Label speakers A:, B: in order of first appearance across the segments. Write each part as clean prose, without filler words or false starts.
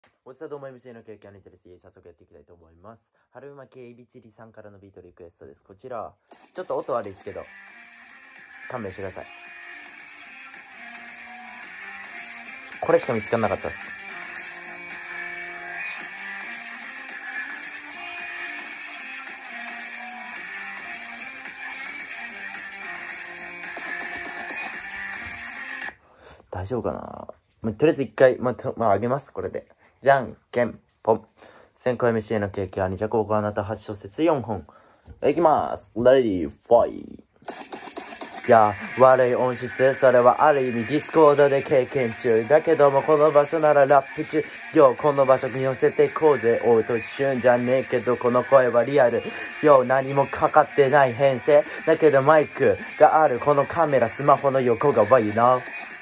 A: おさどうも MC の経験は似てるし、早速やっていきたいと思います。春馬系いびちりさんからのビートリクエストです。こちら、ちょっと音悪いですけど、勘弁してください。これしか見つからなかったです。大丈夫かな。とりあえず一回、あげます、これで。じゃんけんぽん。先行 MC の経験は2着をあなた8小節4本。いきます。レディー、ファイ。いや、悪い音質、それはある意味ディスコードで経験中。だけどもこの場所ならラップ中。よ、この場所に寄せてこうぜ。オートチューンじゃねえけど、この声はリアル。よ、何もかかってない編成。だけどマイクがある。このカメラ、スマホの横側、you know?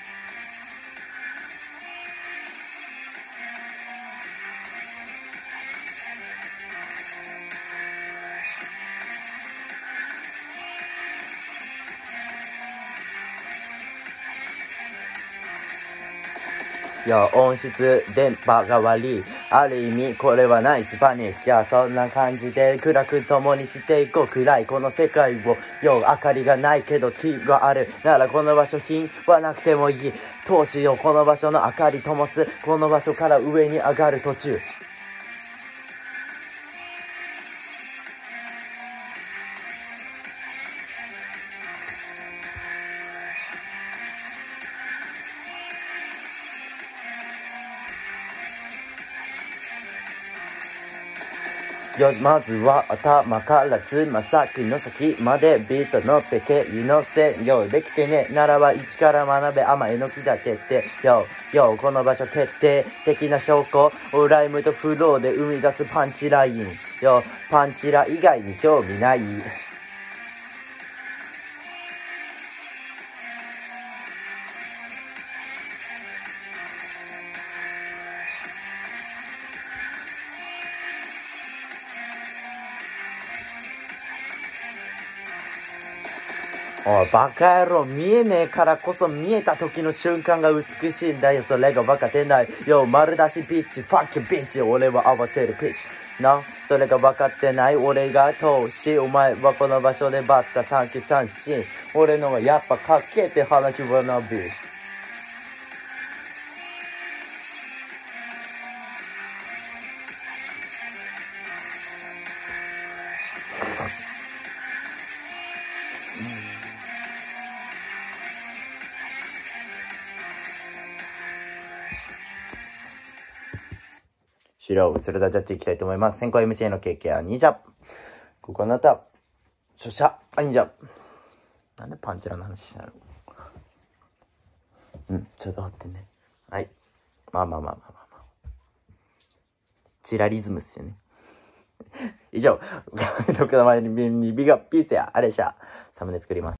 A: いや、音質、電波が悪い。ある意味、これはナイスパニック。いや、そんな感じで暗く共にしていこう。暗いこの世界を。よ、明かりがないけど木がある。ならこの場所品はなくてもいい。投資をこの場所の明かり灯す。この場所から上に上がる途中。よ、まずは頭からつま先の先までビートのペケに乗せよ、できてねならば一から学べ甘えの木だけってよ、この場所決定的な証拠ライムとフローで生み出すパンチラインよ、パンチラ以外に興味ない。おい、バカ野郎、見えねえからこそ見えた時の瞬間が美しいんだよ。それが分かってない。よ、丸出しピッチ、ファッキーピッチ。俺は合わせるピッチ。な、それが分かってない。俺が投資。お前はこの場所でバッタ3球三振。俺のはやっぱかっけえって話はなび。終了。それではジャッジいきたいと思います。先行 MJ の経験は2ジャブ。ここあなた。書写。はい、2ジャブ。なんでパンチラの話したの？ちょっと待ってね。はい。まあ。チラリズムっすよね。以上。僕の前にビガピースや、あれしゃ。サムネ作ります。